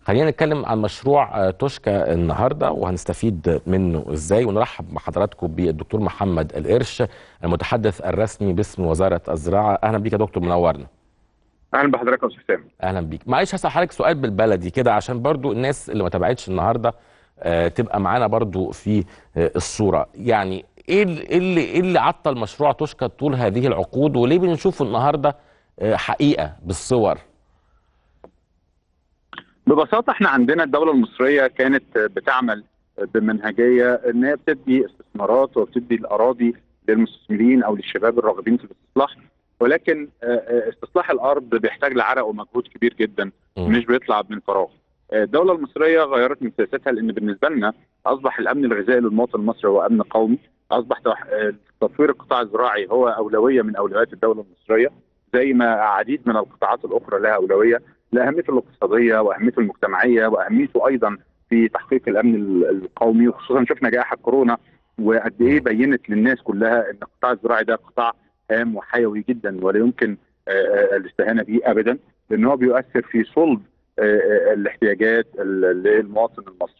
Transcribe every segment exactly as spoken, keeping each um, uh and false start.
خلينا نتكلم عن مشروع توشكا النهارده وهنستفيد منه ازاي، ونرحب بحضراتكم بالدكتور محمد القرش المتحدث الرسمي باسم وزاره الزراعه. اهلا بيك يا دكتور، منورنا. اهلا بحضرتك يا استاذ سامي. اهلا بيك. معلش هسال حضرتك سؤال بالبلدي كده عشان برضو الناس اللي ما تابعتش النهارده آه تبقى معانا برضو في آه الصوره. يعني ايه اللي ايه اللي عطل مشروع توشكا طول هذه العقود، وليه بنشوف النهارده آه حقيقه بالصور؟ ببساطه احنا عندنا الدوله المصريه كانت بتعمل بمنهجيه ان هي بتدي استثمارات وبتدي الاراضي للمستثمرين او للشباب الراغبين في الاستصلاح، ولكن استصلاح الارض بيحتاج لعرق ومجهود كبير جدا، مش بيطلع من فراغ. الدوله المصريه غيرت من سياستها لان بالنسبه لنا اصبح الامن الغذائي للمواطن المصري هو امن قومي، اصبح تطوير القطاع الزراعي هو اولويه من اولويات الدوله المصريه، زي ما عديد من القطاعات الاخرى لها اولويه لاهميته الاقتصاديه واهميته المجتمعيه واهميته ايضا في تحقيق الامن القومي، وخصوصا شفنا جائحه كورونا وقد ايه بينت للناس كلها ان القطاع الزراعي ده قطاع هام وحيوي جدا ولا يمكن الاستهانه به ابدا، لان هو بيؤثر في صلب الاحتياجات للمواطن المصري.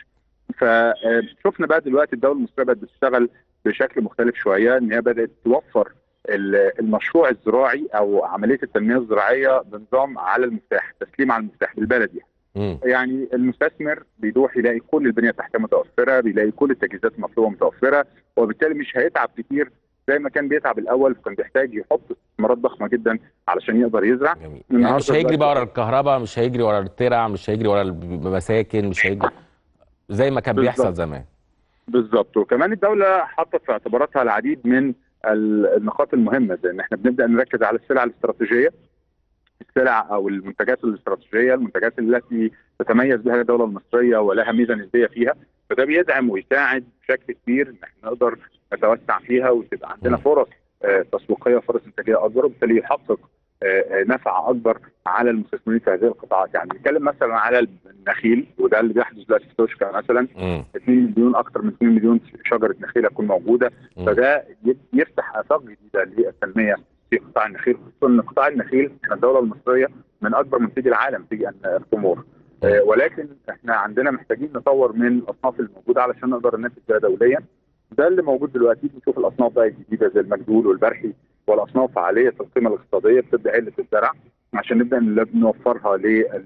فشفنا بقى دلوقتي الدوله المصريه بدات بتشتغل بشكل مختلف شويه، ان هي بدات توفر المشروع الزراعي او عمليه التنميه الزراعيه بنظام على المفتاح، تسليم على المفتاح بالبلدي. مم. يعني المستثمر بيروح يلاقي كل البنيه التحتيه متوفره، بيلاقي كل التجهيزات المطلوبه متوفره، وبالتالي مش هيتعب كتير زي ما كان بيتعب الاول، فكان بيحتاج يحط استثمارات ضخمه جدا علشان يقدر يزرع. جميل. يعني مش هيجري بقى ورا الكهرباء، مش هيجري ورا الترع، مش هيجري ورا المساكن، مش هيجري زي ما كان بيحصل زمان. بالظبط. وكمان الدوله حطت في اعتباراتها العديد من النقاط المهمه، زي ان احنا بنبدا نركز على السلع الاستراتيجيه، السلع او المنتجات الاستراتيجيه، المنتجات التي تتميز بها الدوله المصريه ولها ميزه نسبيه فيها، فده بيدعم ويساعد بشكل كبير ان احنا نقدر نتوسع فيها وتبقى عندنا فرص تسويقيه وفرص انتاجيه اكبر، وبالتالي يحقق نفع اكبر على المستثمرين في هذه القطاعات. يعني نتكلم مثلا على النخيل، وده اللي بيحدث دلوقتي في توشكا مثلا، اثنين مليون اكثر من اثنين مليون شجره نخيل هتكون موجوده، فده يفتح افاق جديده للتنميه في قطاع النخيل، خصوصا ان قطاع النخيل الدوله المصريه من اكبر منتجي العالم في التمور، آه ولكن احنا عندنا محتاجين نطور من الاصناف الموجوده علشان نقدر ننافس بها دوليا. ده اللي موجود دلوقتي. بنشوف الاصناف بقى الجديده زي المجدول والبرحي والاصناف عاليه القيمه الاقتصاديه بتبدا عله الزرع عشان نبدا نوفرها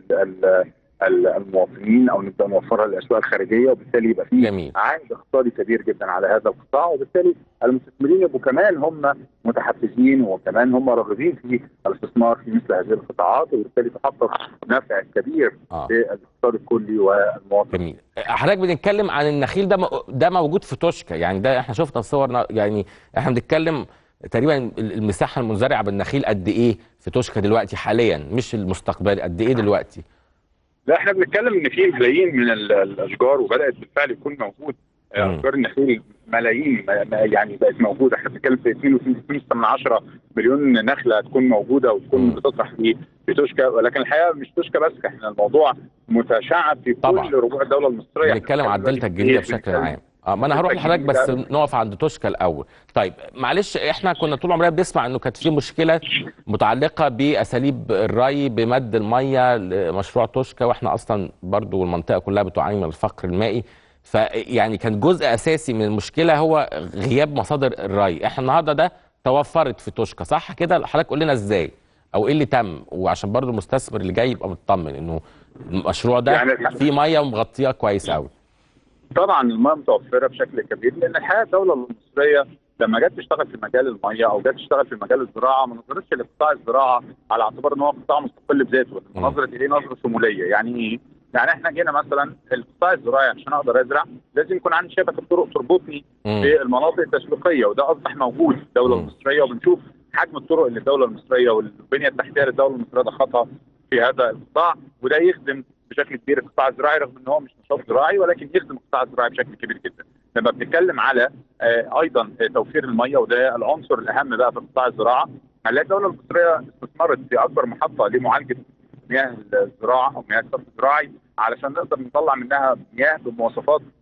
للمواطنين او نبدا نوفرها للاسواق الخارجيه، وبالتالي يبقى في عائد اقتصادي كبير جدا على هذا القطاع، وبالتالي المستثمرين يبقوا كمان هم متحفزين وكمان هم راغبين في الاستثمار في مثل هذه القطاعات، وبالتالي تحقق نفع كبير آه. للاقتصاد الكلي والمواطن. جميل. حضرتك بنتكلم عن النخيل ده ده موجود في توشكا، يعني ده احنا شفنا الصور، يعني احنا بنتكلم تقريبا المساحه المزرعه بالنخيل قد ايه في توشكا دلوقتي حاليا، مش المستقبل، قد ايه دلوقتي؟ لا احنا بنتكلم ان في ملايين من الاشجار وبدات بالفعل يكون موجود اشجار النخيل، ملايين يعني بقت موجوده. احنا بنتكلم في اثنين فاصلة ستة مليون نخله هتكون موجوده وتكون بتطرح في في توشكا، ولكن الحقيقه مش توشكا بس، احنا الموضوع متشعب في طبعا. كل ربوع الدوله المصريه. بنتكلم عن الدلتا الجديده بشكل عام. اه ما انا هروح لحضرتك بس نقف عند توشكا الاول. طيب معلش، احنا كنا طول عمرنا بنسمع انه كانت في مشكله متعلقه باساليب الري بمد الميه لمشروع توشكا، واحنا اصلا برضو المنطقه كلها بتعاني من الفقر المائي، فيعني كان جزء اساسي من المشكله هو غياب مصادر الري. احنا النهارده ده توفرت في توشكا، صح كده؟ حضرتك قول لنا ازاي او ايه اللي تم، وعشان برضو المستثمر اللي جاي يبقى مطمن انه المشروع ده يعني فيه ميه ومغطيه كويس قوي. طبعا المياه متوفره بشكل كبير، لان الحقيقه الدوله المصريه لما جت تشتغل في مجال المياه او جت تشتغل في مجال الزراعه ما نظرتش لقطاع الزراعه على اعتبار ان هو قطاع مستقل بذاته، نظرت اليه نظره شموليه. يعني ايه؟ يعني احنا جينا مثلا القطاع الزراعي عشان اقدر ازرع لازم يكون عندي شبكه طرق تربطني بالمناطق التسويقيه، وده اصبح موجود في الدوله المصريه، وبنشوف حجم الطرق اللي الدوله المصريه والبنيه التحتيه للدوله المصريه ضختها في هذا القطاع، وده يخدم بشكل كبير القطاع الزراعي رغم ان هو مش نشاط زراعي، ولكن يخدم القطاع الزراعي بشكل كبير جدا. لما بنتكلم على آه ايضا توفير الميه، وده العنصر الاهم بقى في قطاع الزراعه، هنلاقي الدوله المصريه استثمرت في اكبر محطه لمعالجه مياه الزراعه او مياه الصرف الزراعي علشان نقدر نطلع منها مياه بمواصفات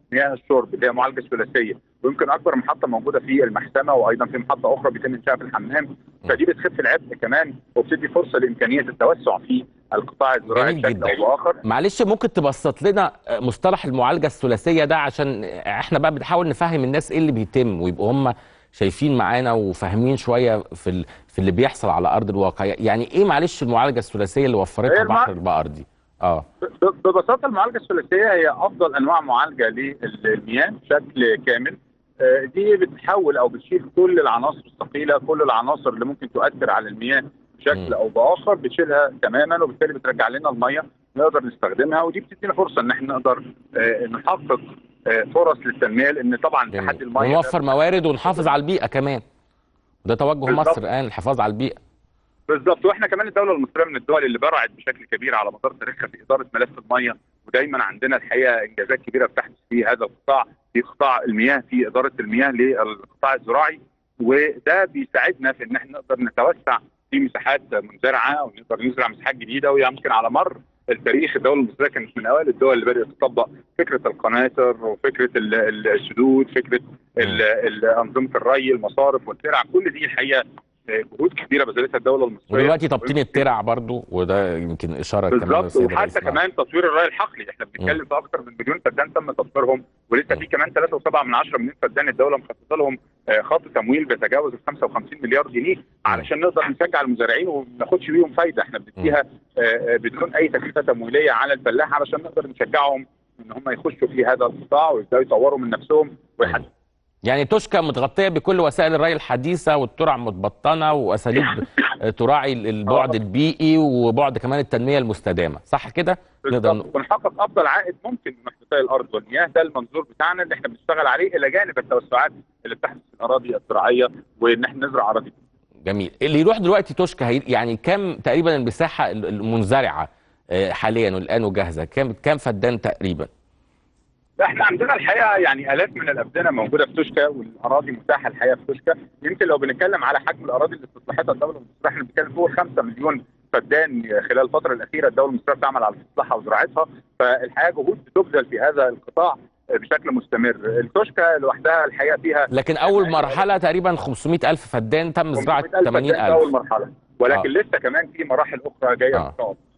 مياه الشرب اللي هي معالجه ثلاثيه، ويمكن اكبر محطه موجوده في المحسمه، وايضا في محطه اخرى بيتم انشائها في الحمام. فدي بتخف العبء كمان وبتدي فرصه لامكانيه التوسع في القطاع الزراعي جميل بشكل جدا. او باخر. معلش ممكن تبسط لنا مصطلح المعالجه الثلاثيه ده، عشان احنا بقى بنحاول نفهم الناس ايه اللي بيتم، ويبقوا هم شايفين معانا وفاهمين شويه في ال... في اللي بيحصل على ارض الواقع. يعني ايه معلش المعالجه الثلاثيه اللي وفرتها المع... بحر البقر دي؟ اه ببساطه المعالجه الثلاثيه هي افضل انواع معالجه للمياه بشكل كامل. دي بتحول او بتشيل كل العناصر الثقيله، كل العناصر اللي ممكن تؤثر على المياه بشكل او باخر، بتشيلها تماما، وبالتالي بترجع لنا الميه نقدر نستخدمها. ودي بتدينا فرصه ان احنا نقدر نحقق فرص للتنميه، لان طبعا تحدي الميه ونوفر موارد ونحافظ على البيئه كمان. ده توجه مصر الان، الحفاظ على البيئه. بالظبط. واحنا كمان الدوله المصريه من الدول اللي برعت بشكل كبير على مدار تاريخها في اداره ملف الميه، ودايما عندنا الحقيقه انجازات كبيره بتحدث في هذا القطاع، في قطاع المياه، في اداره المياه للقطاع الزراعي. وده بيساعدنا في ان احنا نقدر نتوسع في مساحات منزرعه، او نقدر نزرع مساحات جديده. ويمكن على مر التاريخ الدوله المصريه كانت من اوائل الدول اللي بدات تطبق فكره القناطر وفكره السدود، فكره انظمه الري، المصارف والترع. كل دي الحقيقه جهود كبيره بذلتها الدوله المصريه. ودلوقتي تبطين الترع برضو، وده يمكن اشاره كمان بالظبط. وحتى كمان تطوير الري الحقلي، احنا بنتكلم في اكثر من مليون فدان تم تطويرهم، ولسه في كمان ثلاثة وسبعة من عشرة مليون فدان الدوله مخصصه لهم خط تمويل بيتجاوز ال خمسة وخمسين مليار جنيه علشان نقدر نشجع المزارعين وما ناخدش بيهم فايده. احنا بنديها بدون اي تكلفه تمويليه على الفلاح علشان نقدر نشجعهم ان هم يخشوا في هذا القطاع ويبداوا يطوروا من نفسهم ويحدثوا. يعني توشكا متغطيه بكل وسائل الري الحديثه، والترع متبطنه، واساليب تراعي البعد البيئي وبعد كمان التنميه المستدامه، صح كده؟ نقدر ونحقق افضل عائد ممكن من محيطي الارض والمياه. ده المنظور بتاعنا اللي احنا بنشتغل عليه، الى جانب التوسعات اللي بتحدث في الاراضي الزراعيه وان احنا نزرع اراضي. جميل. اللي يروح دلوقتي توشكا يعني كام تقريبا المساحه المنزرعه حاليا والان وجاهزه؟ كام كام فدان تقريبا؟ احنا عندنا الحقيقه يعني الاف من الابدنه موجوده في توشكا، والاراضي متاحه الحقيقه في توشكا. يمكن لو بنتكلم على حجم الاراضي اللي استصلحتها الدوله المصريه، احنا بنتكلم فوق خمسة مليون فدان خلال الفتره الاخيره الدوله المصريه بتعمل على استصلاحها وزراعتها. فالحقيقه جهود بتبذل في هذا القطاع بشكل مستمر. التوشكا لوحدها الحقيقه فيها، لكن اول مرحله تقريبا خمسمائة ألف فدان تم زراعه ثمانين ألف اول مرحله، ولكن آه. لسه كمان في مراحل اخرى جايه آه. ان شاء الله.